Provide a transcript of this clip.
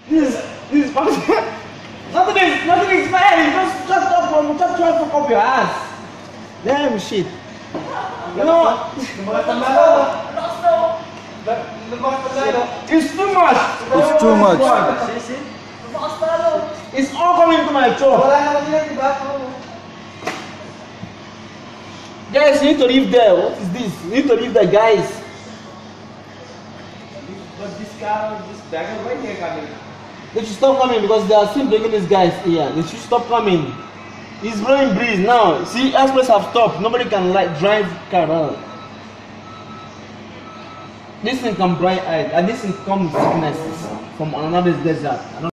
This is nothing is bad. Just try to fuck up your ass. Damn shit. You know what? It's too much. It's too much. It's all coming to my throat. Guys, you need to leave there. What is this? You need to leave there, guys. But this bagger, why they are coming? They should stop coming because they are still bringing these guys here. They should stop coming. It's blowing breeze now. See, express have stopped. Nobody can like drive car around. This thing can bright eyed, and this thing comes sicknesses from another desert.